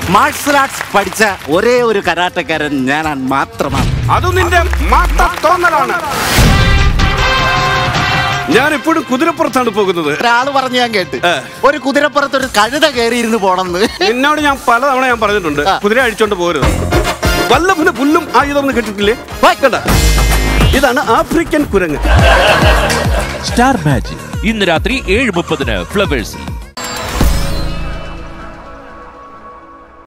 Martial arts പഠിച്ച ഒരേ ഒരു കരാട്ടക്കാരൻ ഞാൻ മാത്രമാണ്. അതും നിന്റെ തോന്നലാണ്. ഞാൻ എപ്പോഴും കുതിരപ്പുറത്താണ് പോകുന്നത്. ഒരാള് പറഞ്ഞു ഞാൻ കേട്ട്, ഒരു കുതിരപ്പുറത്ത് ഒരു കഴുത കയറിയിരുന്ന് പോണെന്ന്. എന്നോട് ഞാൻ പലതവണ ഞാൻ പറഞ്ഞിട്ടുണ്ട്, കുതിര അഴിച്ചോണ്ട് പോരുത്. വല്ലഭന് പുല്ലും ആയുധം കേട്ടിട്ടില്ലേ? ഇതാണ് ആഫ്രിക്കൻ കുരങ്ങ്. സ്റ്റാർ മാജിക് ഇന്ന് രാത്രി 7:30 ഫ്ലവേഴ്സിൽ.